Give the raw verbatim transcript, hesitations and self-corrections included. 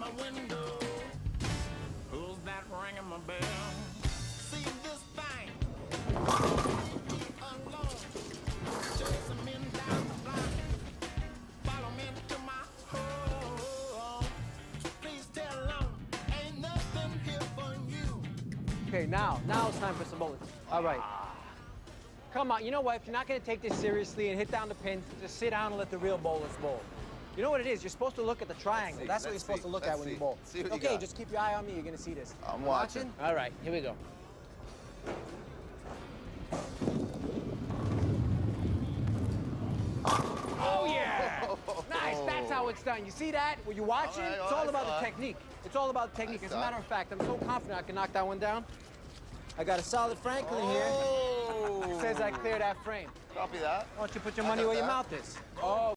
my window. Who's that ringing my bell? See this thing alone. Chase a men down the block. Follow me to my home. Please tell them ain't nothing here for you. Okay, now, now it's time for some bullets. All right. Come on, you know what? If you're not going to take this seriously and hit down the pins, just sit down and let the real bowlers bowl. You know what it is? You're supposed to look at the triangle. see, That's what you're let's supposed see, to look let's at when see. you bowl. See what you Okay, got. just keep your eye on me. You're going to see this. I'm watching. All right, here we go. Oh, yeah! Nice, that's how it's done. You see that? Were you watching? All right, It's all all right, about all the right. technique. It's all about the technique. I As saw a matter it. of fact, I'm so confident I can knock that one down. I got a solid Franklin here. Oh. Says I clear that frame. Copy that. Why don't you put your I money got where your that. mouth is? Oh.